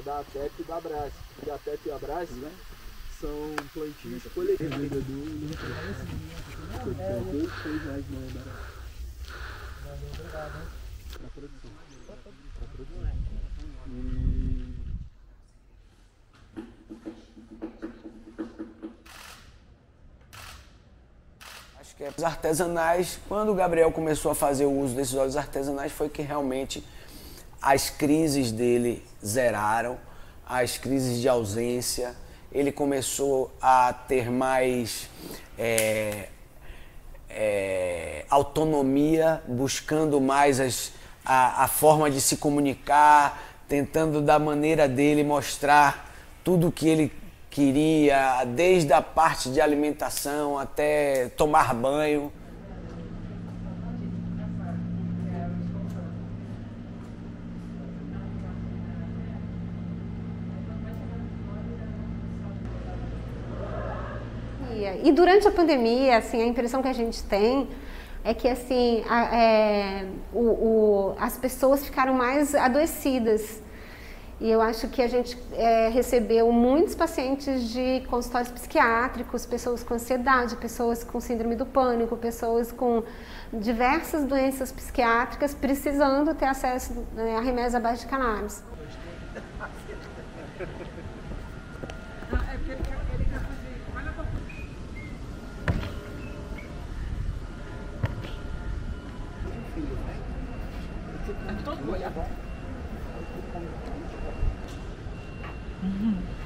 da ATEP e da Abras. E a ATEP e a Abras são plantios coletivos. Acho que os artesanais, quando o Gabriel começou a fazer o uso desses óleos artesanais, foi que realmente as crises dele zeraram, as crises de ausência, ele começou a ter mais autonomia, buscando mais a forma de se comunicar, tentando da maneira dele mostrar tudo o que ele queria, desde a parte de alimentação até tomar banho. E durante a pandemia, assim, a impressão que a gente tem é que assim, as pessoas ficaram mais adoecidas. E eu acho que a gente recebeu muitos pacientes de consultórios psiquiátricos, pessoas com ansiedade, pessoas com síndrome do pânico, pessoas com diversas doenças psiquiátricas precisando ter acesso a remédios à base de cannabis. Uhum.